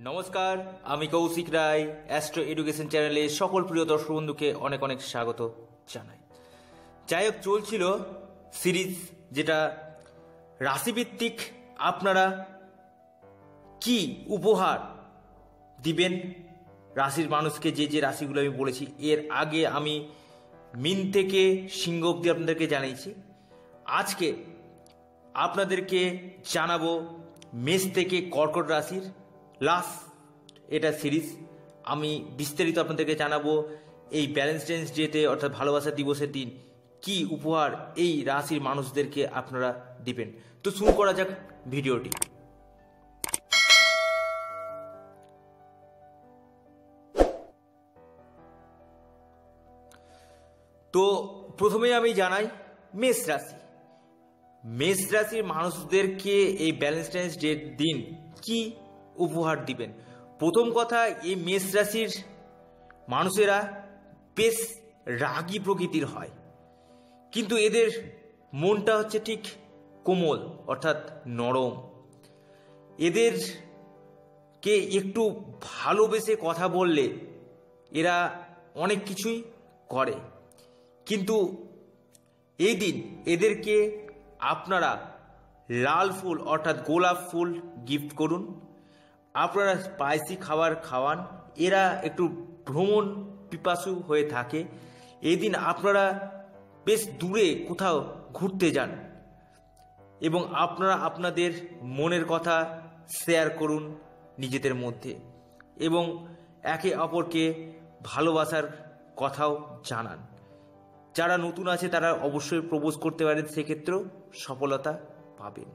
নমস্কার, আমি কৌশিক রায় astro education চ্যানেলে সকল প্রিয় দর্শক বন্ধুকে অনেক অনেক স্বাগত জানাই। যাই হোক, চলছিল সিরিজ যেটা রাশিভিত্তিক আপনারা কি উপহার দিবেন রাশির মানুষকে, যে রাশিগুলো আমি বলেছি। এর আগে আমি মিন থেকে সিংহ অবধি আপনাদেরকে জানিয়েছি। আজকে আপনাদেরকে জানাবো মেষ থেকে কর্কট রাশির লাস্ট এটা সিরিজ। আমি বিস্তারিত আপনাদেরকে জানাবো এই ভ্যালেন্টাইন্স ডেতে অর্থাৎ ভালোবাসা দিবসের দিন কি উপহার এই রাশির মানুষদেরকে আপনারা দিবেন। তো শুরু করা যাক ভিডিওটি। তো প্রথমেই আমি জানাই মেষ রাশি। মেষ রাশির মানুষদেরকে এই ভ্যালেন্টাইন্স ডের দিন কি উপহার দিবেন। প্রথম কথা, এই মেষ রাশির মানুষেরা বেশ রাগী প্রকৃতির হয়, কিন্তু এদের মনটা হচ্ছে ঠিক কোমল অর্থাৎ নরম। এদেরকে একটু ভালোবেসে কথা বললে এরা অনেক কিছুই করে, কিন্তু এই দিন এদেরকে আপনারা লাল ফুল অর্থাৎ গোলাপ ফুল গিফট করুন। আপনারা স্পাইসি খাবার খাওয়ান। এরা একটু ভ্রমণ পিপাসু হয়ে থাকে। এই দিন আপনারা বেশ দূরে কোথাও ঘুরতে যান এবং আপনারা আপনাদের মনের কথা শেয়ার করুন নিজেদের মধ্যে এবং একে অপরকে ভালোবাসার কথাও জানান। যারা নতুন আছে তারা অবশ্যই প্রপোজ করতে পারেন, সেক্ষেত্রেও সফলতা পাবেন।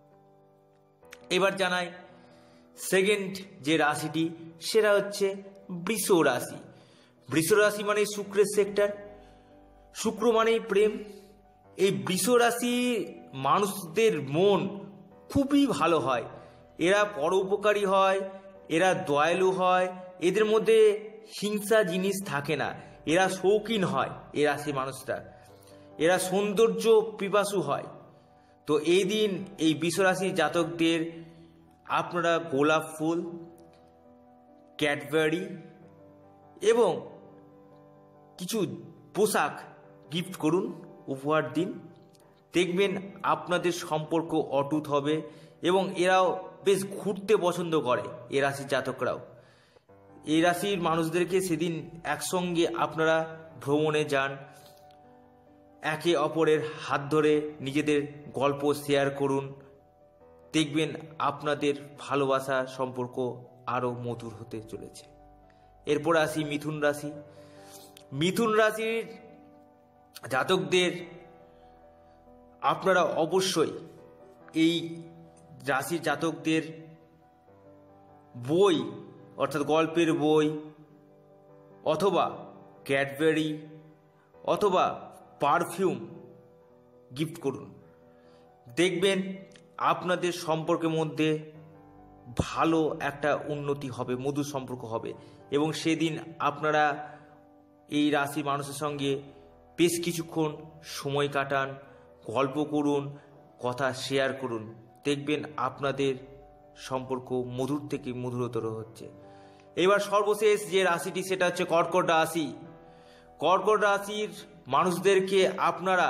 এবার জানাই সেকেন্ড যে রাশিটি, সেটা হচ্ছে বৃষ রাশি। বৃষ রাশি মানে শুক্রের সেক্টর, শুক্র মানেই প্রেম। এই বৃষ রাশি মানুষদের মন খুবই ভালো হয়, এরা পরোপকারী হয়, এরা দয়ালু হয়, এদের মধ্যে হিংসা জিনিস থাকে না, এরা শৌখিন হয়। এই রাশি মানুষরা এরা সৌন্দর্য পিপাসু হয়। তো এই দিন এই বৃষ রাশির জাতকদের আপনারা গোলাপ ফুল, ক্যাডবেরি এবং কিছু পোশাক গিফট করুন, উপহার দিন। দেখবেন আপনাদের সম্পর্ক অটুট হবে এবং এরাও বেশ ঘুরতে পছন্দ করে। এ রাশির জাতকরাও, এই রাশির মানুষদেরকে সেদিন একসঙ্গে আপনারা ভ্রমণে যান, একে অপরের হাত ধরে নিজেদের গল্প শেয়ার করুন। দেখবেন আপনাদের ভালোবাসা সম্পর্ক আরও মধুর হতে চলেছে। এরপর আসি মিথুন রাশি। মিথুন রাশির জাতকদের আপনারা অবশ্যই এই রাশির জাতকদের বই অর্থাৎ গল্পের বই অথবা ক্যাডবেরি অথবা পারফিউম গিফট করুন। দেখবেন আপনাদের সম্পর্কের মধ্যে ভালো একটা উন্নতি হবে, মধুর সম্পর্ক হবে এবং সেদিন আপনারা এই রাশি মানুষের সঙ্গে বেশ কিছুক্ষণ সময় কাটান, গল্প করুন, কথা শেয়ার করুন। দেখবেন আপনাদের সম্পর্ক মধুর থেকে মধুরতর হচ্ছে। এবার সর্বশেষ যে রাশিটি, সেটা হচ্ছে কর্কট রাশি। কর্কট রাশির মানুষদেরকে আপনারা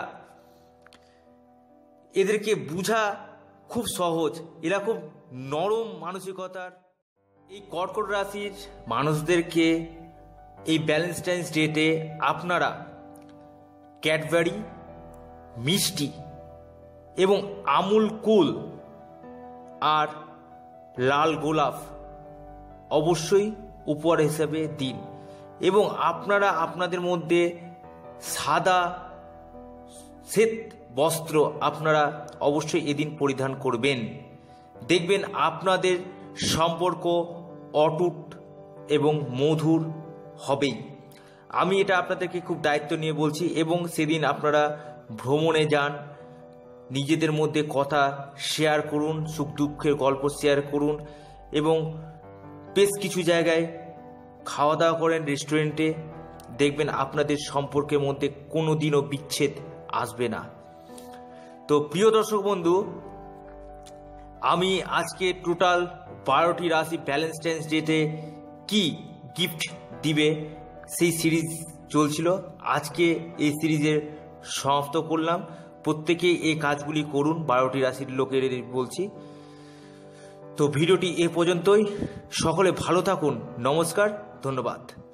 এদেরকে বুঝা খুব সহজ, এরা খুব নরম মানসিকতার। এই কর্কট রাশির মানুষদেরকে এই ভ্যালেন্টাইন্স ডেতে আপনারা ক্যাডবেরি, মিষ্টি এবং আমুল কুল আর লাল গোলাপ অবশ্যই উপহার হিসেবে দিন এবং আপনারা আপনাদের মধ্যে সাদা শ্বেত বস্ত্র আপনারা অবশ্যই এদিন পরিধান করবেন। দেখবেন আপনাদের সম্পর্ক অটুট এবং মধুর হবেই। আমি এটা আপনাদেরকে খুব দায়িত্ব নিয়ে বলছি। এবং সেদিন আপনারা ভ্রমণে যান, নিজেদের মধ্যে কথা শেয়ার করুন, সুখ দুঃখের গল্প শেয়ার করুন এবং বেশ কিছু জায়গায় খাওয়া দাওয়া করেন রেস্টুরেন্টে। দেখবেন আপনাদের সম্পর্কের মধ্যে কোনো দিনও বিচ্ছেদ আসবে না। তো প্রিয় দর্শক বন্ধু, আমি আজকে টোটাল 12টি রাশি ভ্যালেন্টাইন্স ডেতে কি গিফট দিবে সেই সিরিজ চলছিল। আজকে এই সিরিজের সমাপ্ত করলাম। প্রত্যেকে এই কাজগুলি করুন, 12টি রাশির লোকের বলছি। তো ভিডিওটি এ পর্যন্তই। সকলে ভালো থাকুন। নমস্কার, ধন্যবাদ।